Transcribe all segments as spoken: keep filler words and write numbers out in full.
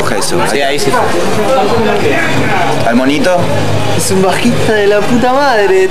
coge eso. Sí, ahí sí. ¿Al monito? Es un bajista de la puta madre.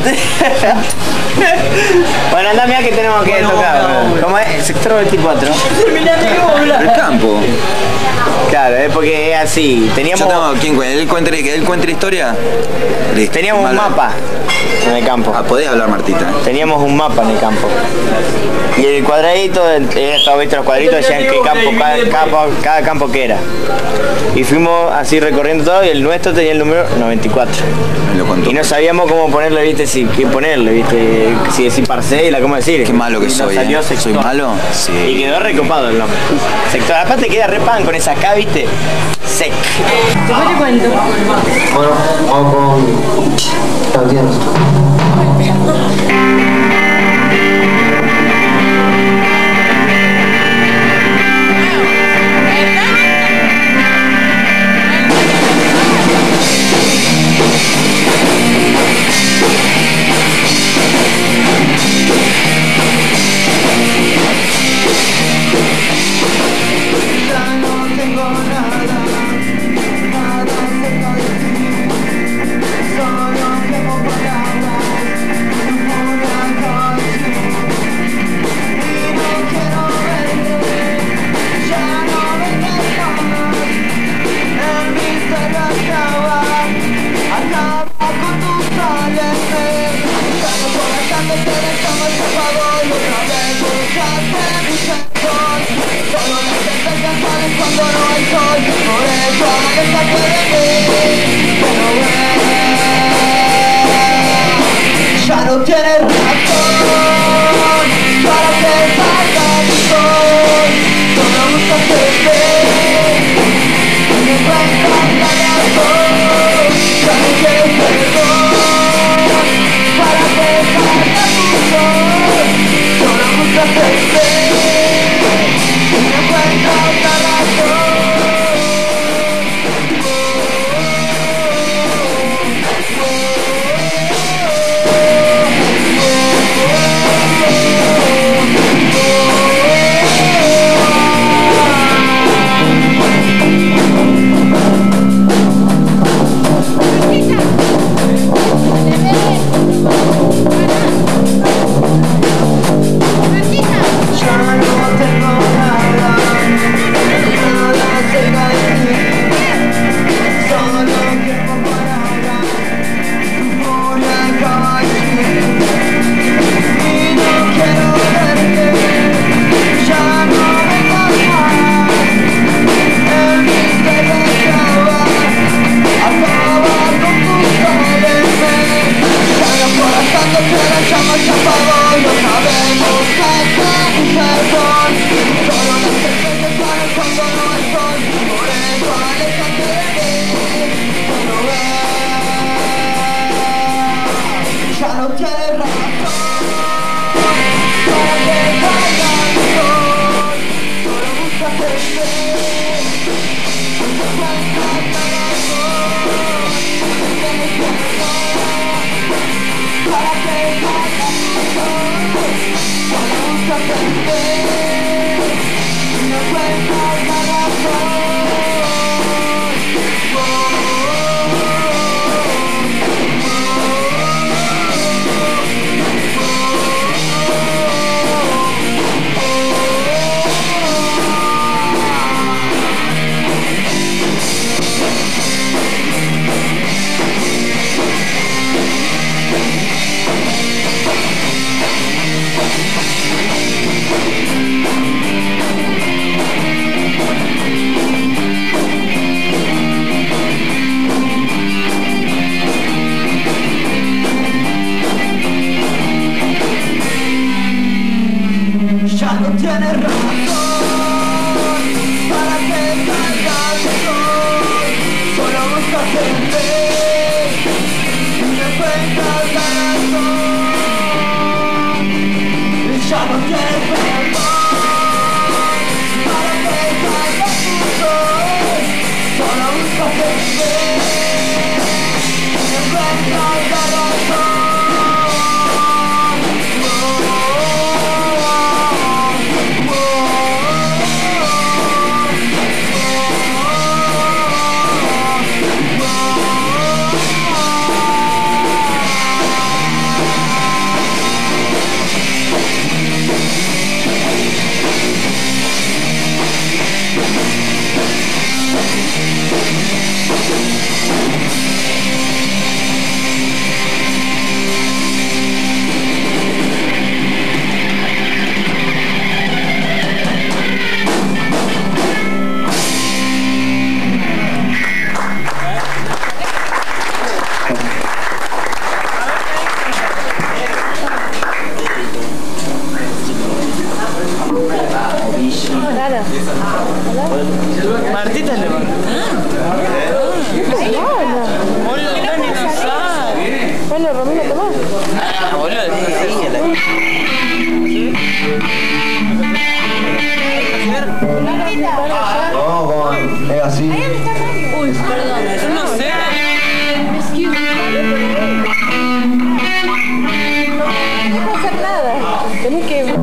Bueno, anda, mira que tenemos que bueno, tocar. No, ¿cómo es? Sector veinticuatro. El campo. Claro, es porque es así. Teníamos. Yo tengo, ¿quién cuenta? ¿Él cuenta, él cuenta la historia? Listo. Teníamos un mapa en el campo. Ah, podés hablar, Martita. Teníamos un mapa en el campo. Y el cuadradito, estaba visto los cuadritos, decían qué campo, cada, cada, cada campo que era. Y fuimos así recorriendo todo y el nuestro tenía el número noventa y cuatro. Y no sabíamos cómo ponerle, viste, si qué ponerle, viste, si decir parcela, cómo decir. Qué malo que soy, salió ¿eh? ¿Soy malo? Sí. Y quedó recopado el nombre. Sector, aparte queda re pan con esa acá, viste, sec. ¿Qué te cuento? Bueno, vamos con canciones. Cuando no hay sol, por eso aléjate de mí. Pero ven, ya no tienes razón para que salga mi sol. Solo buscas el bien y me encuentras la razón. Ya no quieres perdón para que salga mi sol. Solo buscas el bien y me encuentras la razón. Bueno, Romina, tomá. Ah, boludo, No, con... es así. Uy, perdón. yo no sé. No puedo hacer nada. Tenés que...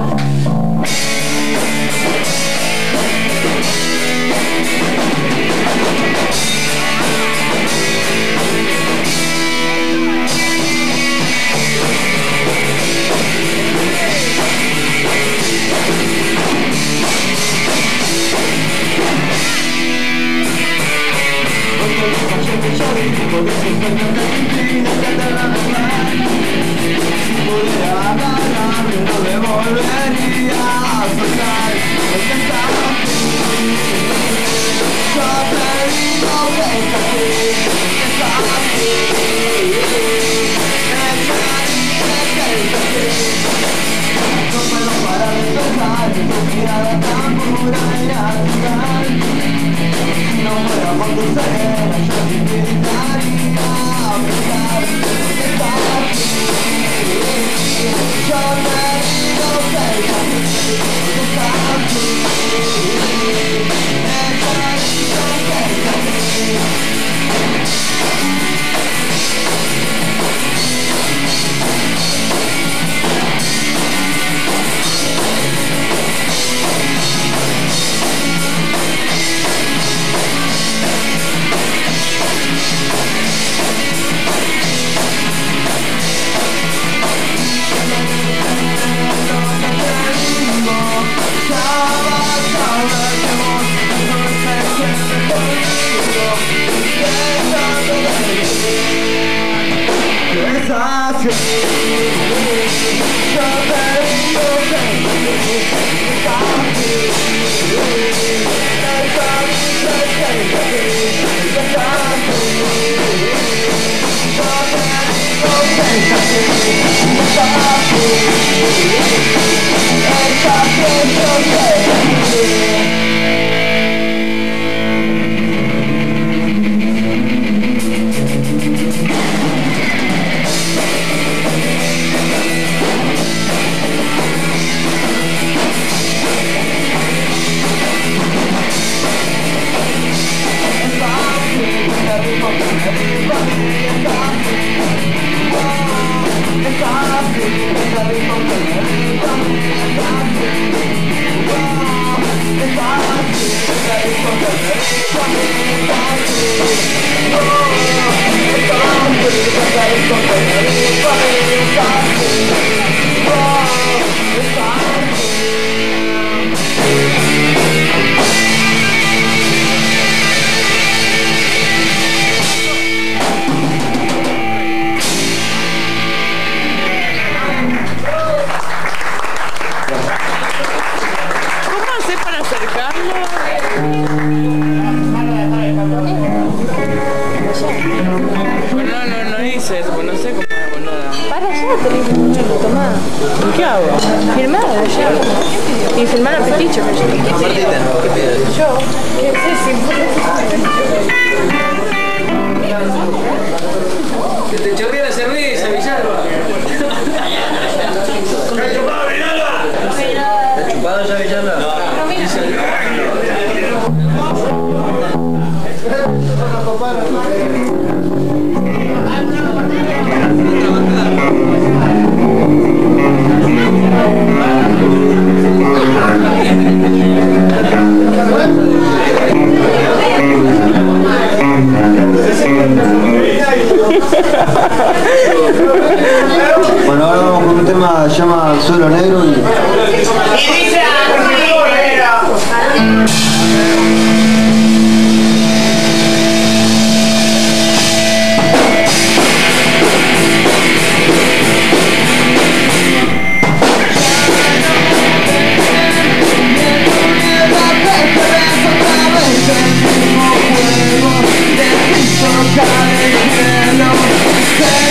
¿Qué hago? Filmar allá. Y filmar a Peticho. Yo. ¿Qué Que te chorrea la cerveza, Villalba. ¿Está chupado, Villalba? ¿Está chupado ya, Villalba? No, Bueno, ahora vamos con un tema que se llama Suelo Negro y...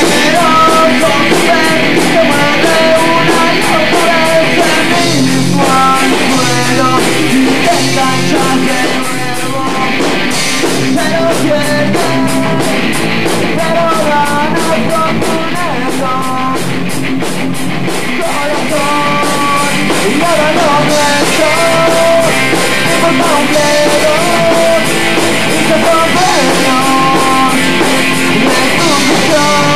Pero con ver, que muere una y otra vez el mismo para lo nuestro, no importa un bledo, y se comprendo de tu visión.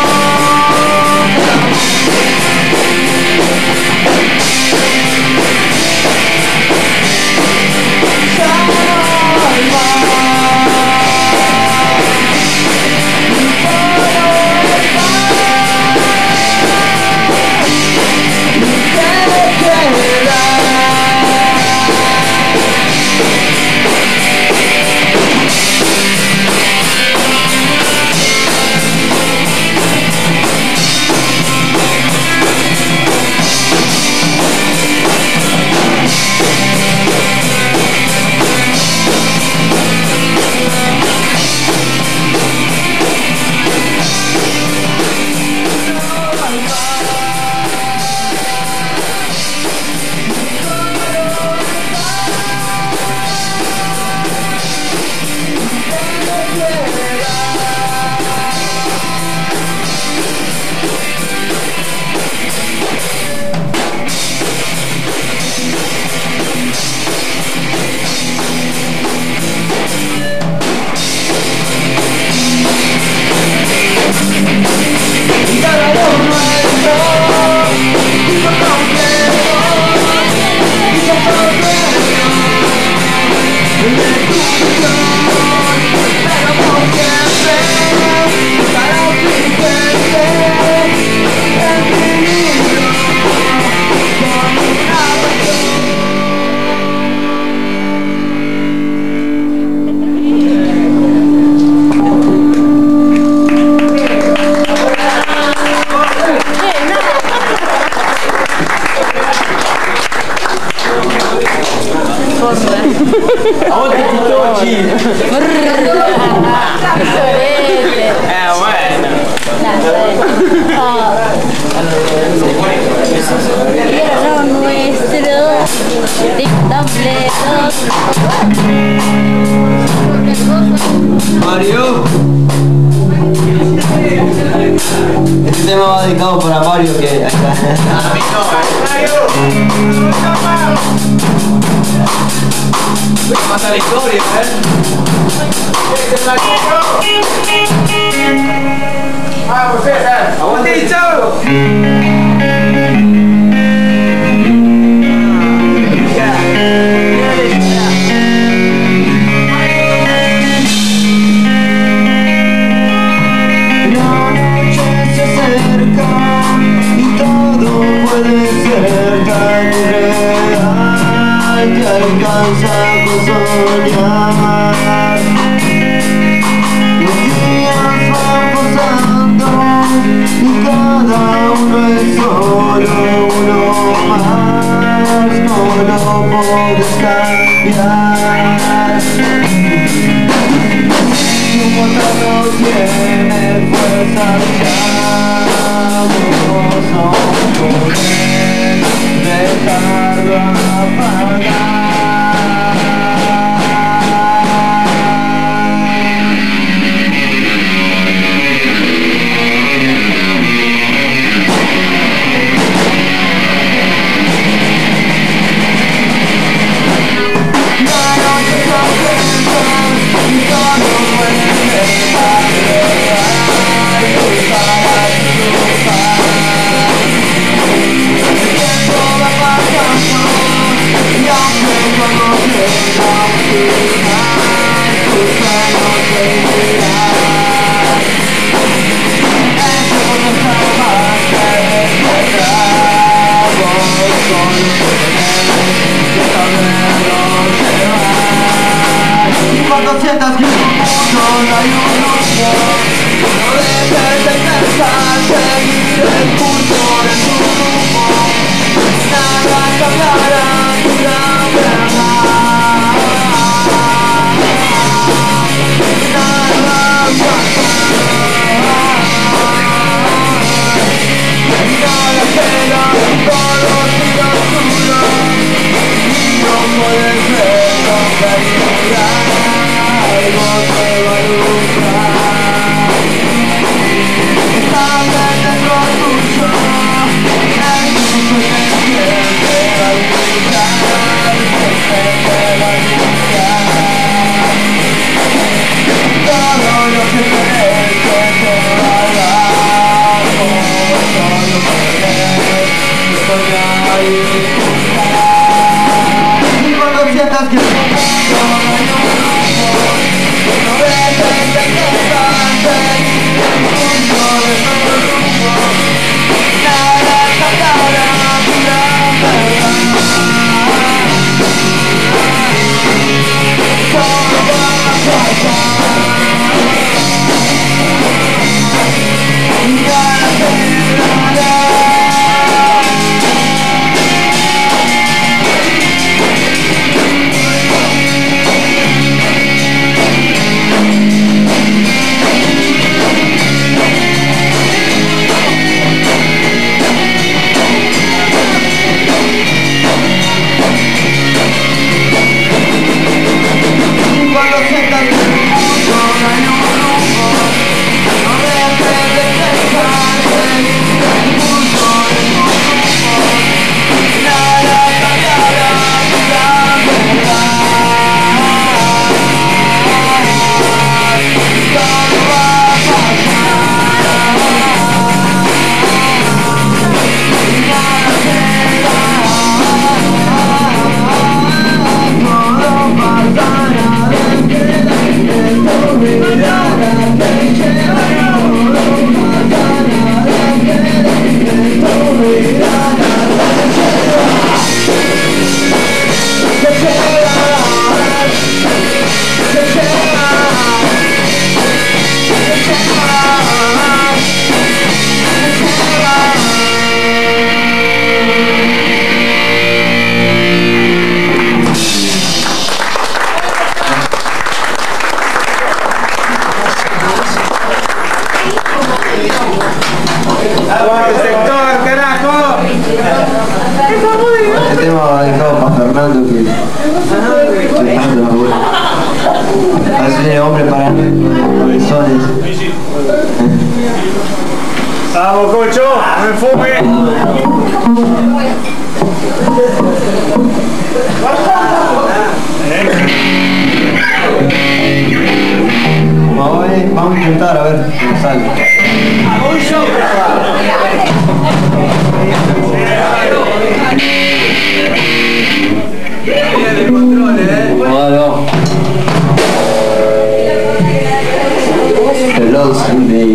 Mario. Este tema va dedicado para Mario, que acá. A mí no, voy a matar la historia, ¿eh? Vamos, César. ¡Aguante, chavo! Alcanza con soñar. Los días van pasando y cada uno es solo uno más. No lo puedes cambiar. Tu motor no tiene fuerza ya. No podés dejarlo apagar. Cuando sientas que en tu mundo no hay un rumbo, no dejes de pensar, seguir el curso de tu rumbo. Nada cambiará tu gran verdad. Nada cambiará. Nada queda, todo sigue oscuro y no puedes ver lo que hay. Algo te va a alumbrar. Está dentro tuyo, el mundo te siente a ¡Aguante sector, carajo! Este tema va dedicado para Fernando que... que tanto me gusta. Hacerle hombre para cabezones. ¡Vamos, cocho! ¡No me fume! Vamos a intentar a ver si sale. Bueno. Hello, Cindy.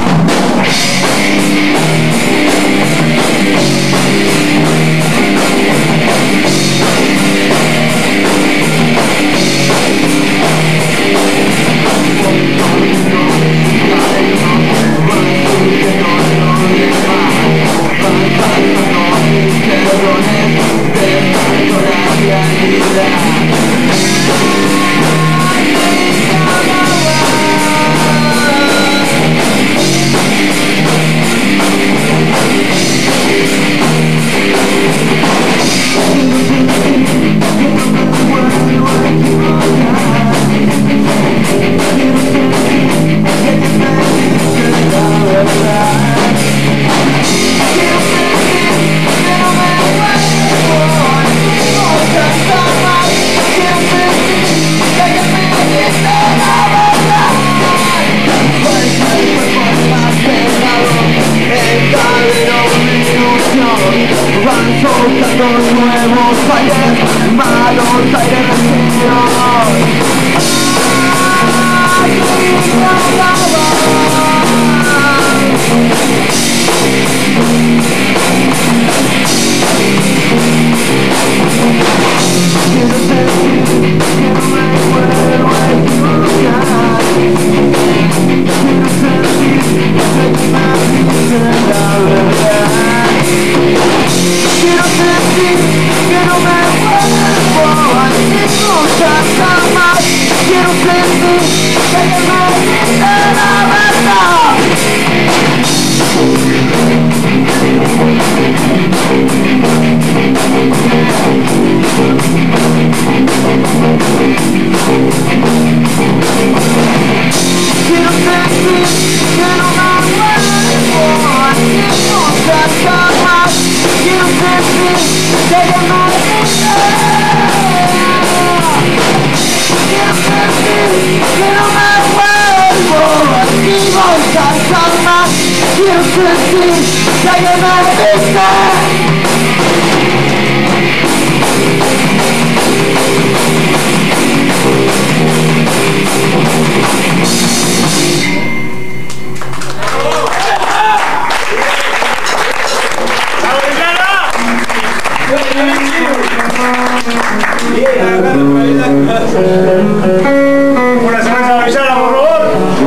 Una cerveza villana, por favor.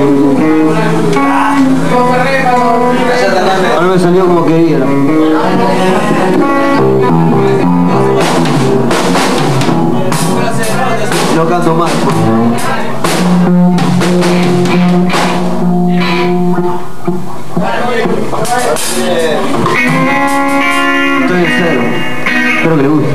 Ahora me salió como quería. No canto más. Estoy en cero. Espero que le guste.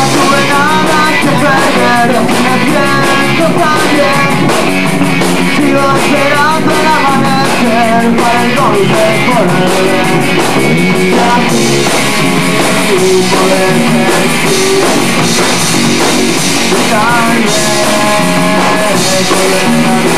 Nunca tuve nada que perder, me siento tan bien. tal vez volver a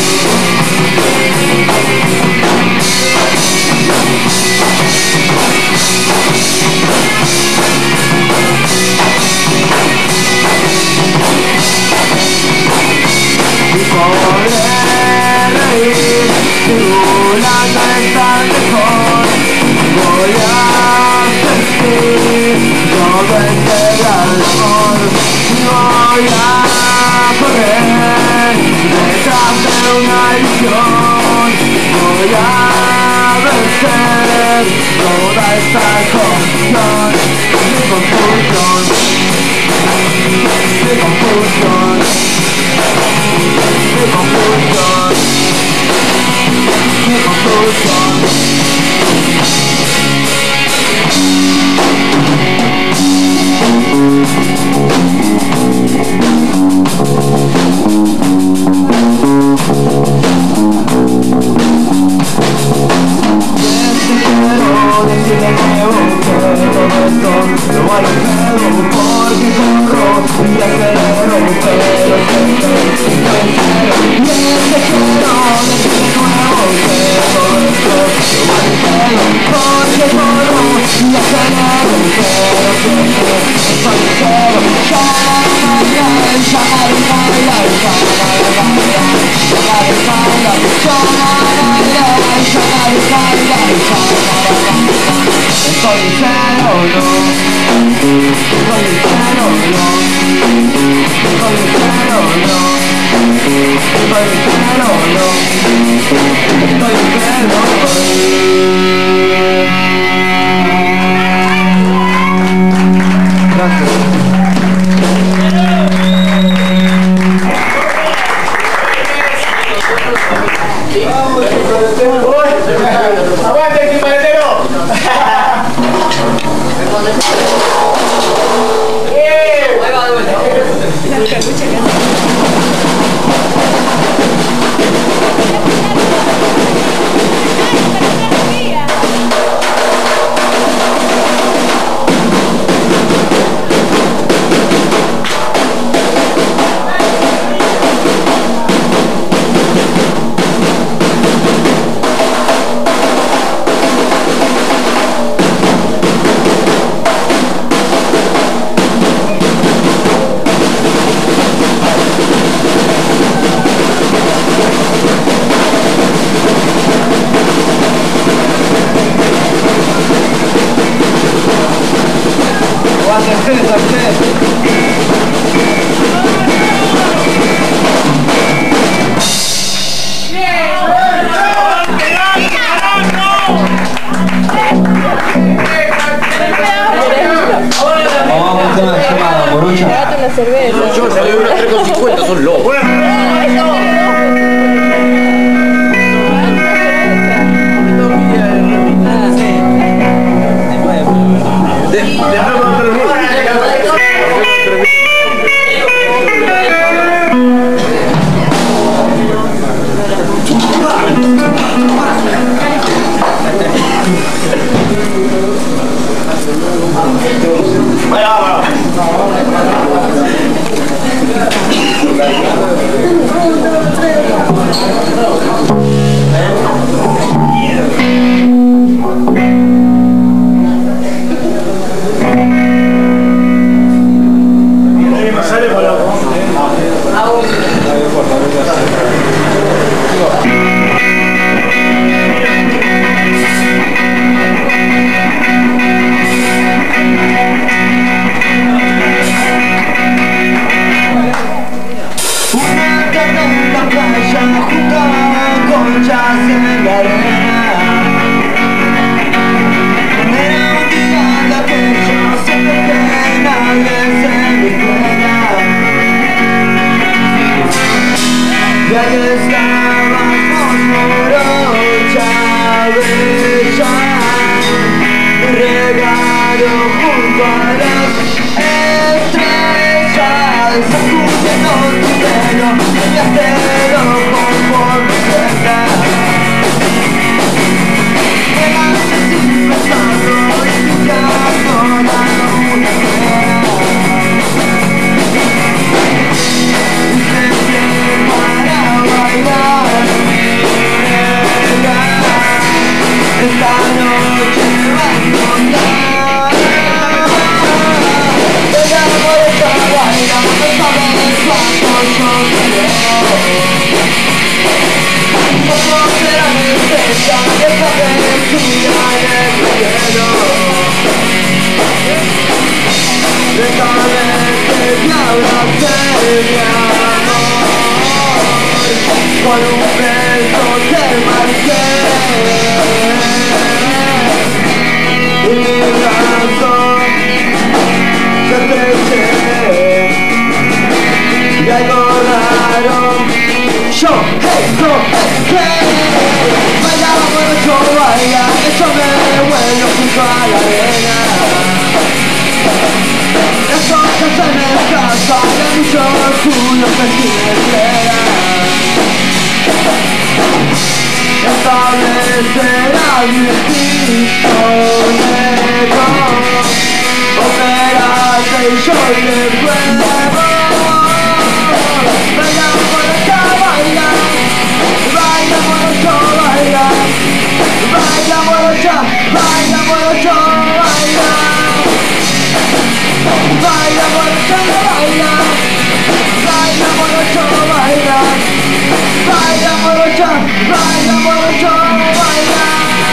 y poder reír simulando estar mejor. Voy a sentir todo este gran amor y voy a correr detrás de una ilusión. Voy a vencer toda esta confusión, mi confusión, mi confusión, mi confusión, mi confusión. Con un beso te marqué y mi brazo se te eché y algo raro yo, hey, yo, hey, baila, bueno, yo baila, eso me vuelvo junto a la arena. Las cosas se me escapan de mucho orgullo que si me espera. Esta vez será mi destino negro, opérate y yo te pruebo. Baila, morocha, baila, baila, morocha, baila, baila, morocha, baila, morocha, baila, baila, morocha, baila, baila, morocha, baila. Baila morocha, baila morocha, baila.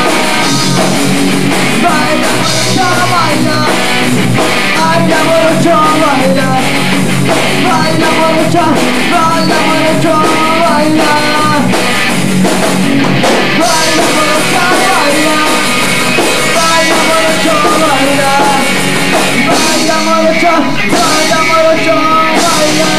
Baila morocha, baila. Baila morocha, baila. Baila morocha, baila morocha, baila. Baila morocha, baila. Baila morocha, baila. Baila morocha, baila morocha, baila.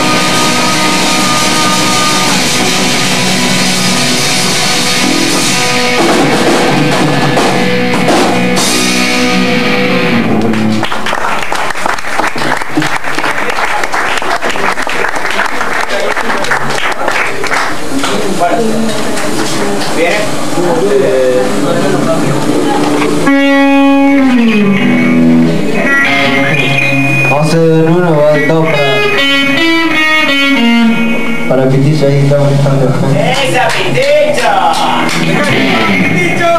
¿Viene? Vamos a hacer de uno, va de todo para... Para Pitillo ahí está molestando. ¡Esa Pitillo! ¡Pitillo!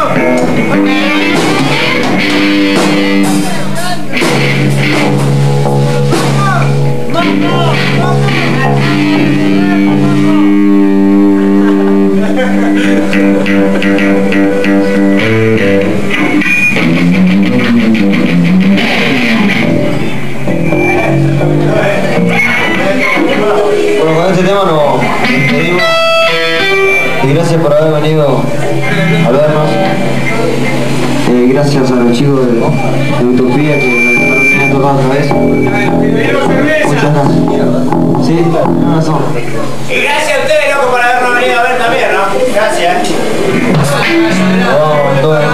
Bueno, con este tema nos despedimos y gracias por haber venido a vernos. Eh, gracias a los chicos de, de Utopía que nos han tocado otra vez. Muchas gracias. Sí, tiene razón. Y gracias a ustedes, loco, por habernos venido a ver también, ¿no? Gracias. No, todo bien.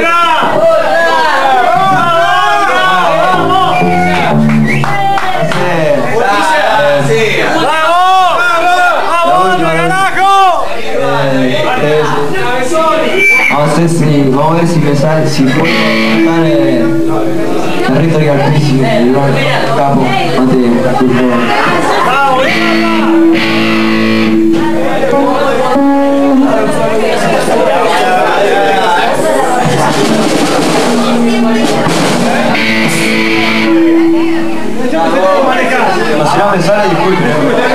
Vamos a ver si, vamos a ver si me sale, si puedo cantar el territorio al príncipe, el capo, antes de si no me sale, disculpe.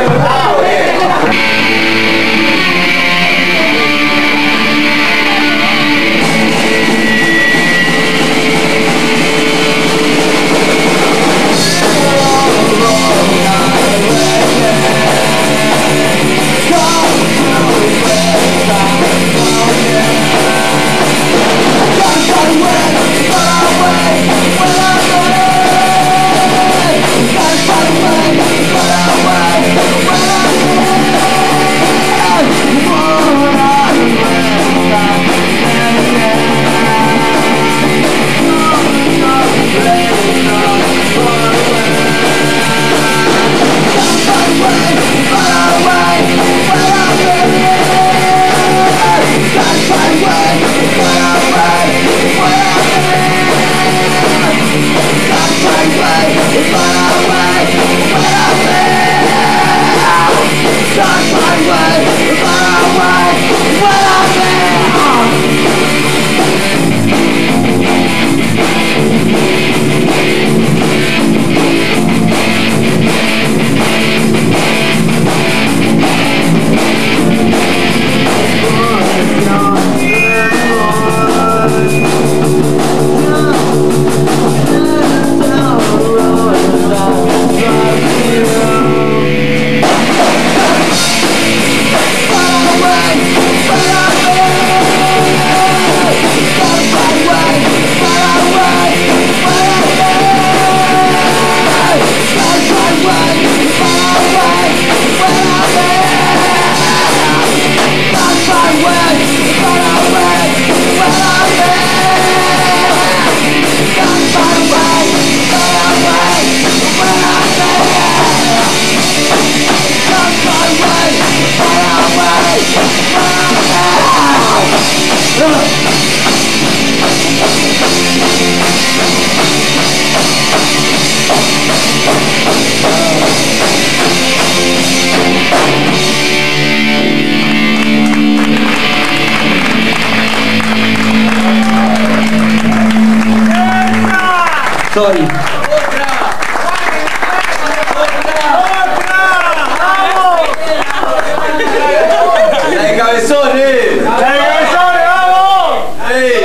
Sorry. ¡La de cabezones! ¡La de cabezones, vamos! ¡Ahí!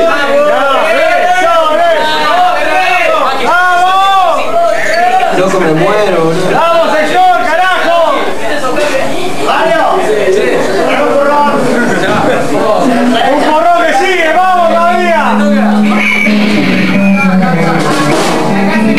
¡Vamos! Loco, me muero, boludo. ¡Vamos, señor, carajo! ¡Mario! ¡Un porrón que sigue! ¡Vamos todavía!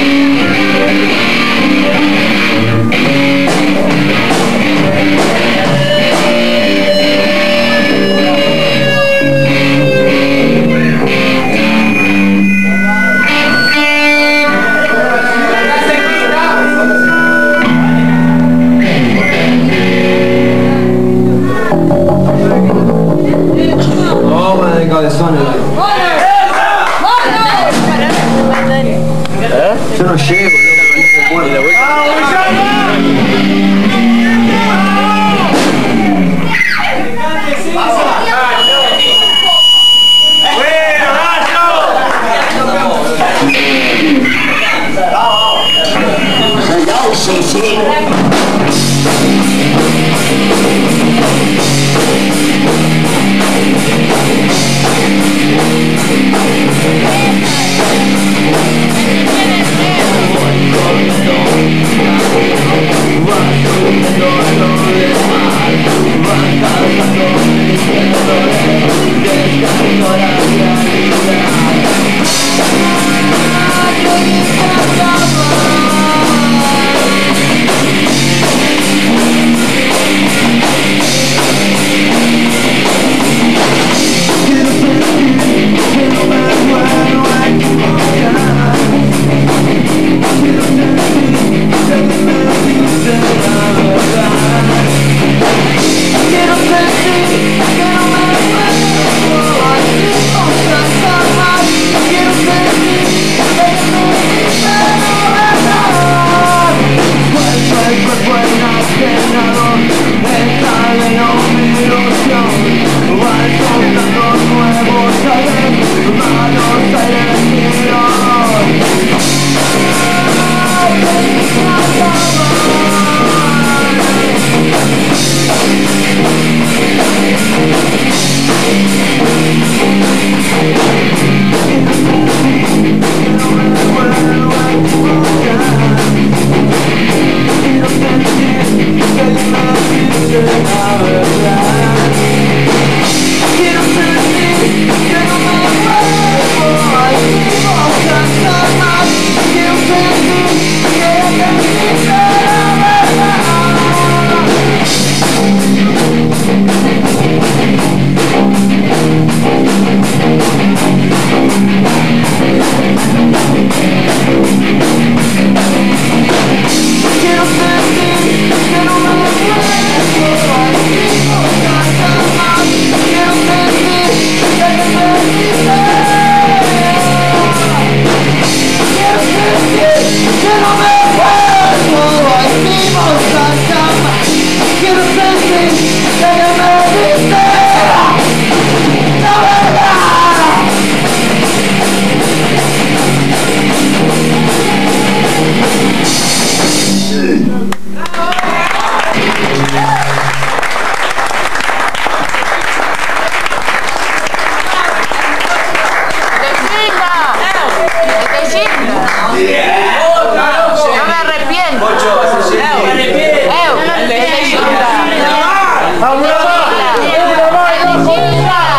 Estoy yendo. No me arrepiento. No me arrepiento. Estoy yendo. ¡Vamos, una más! ¡Una más!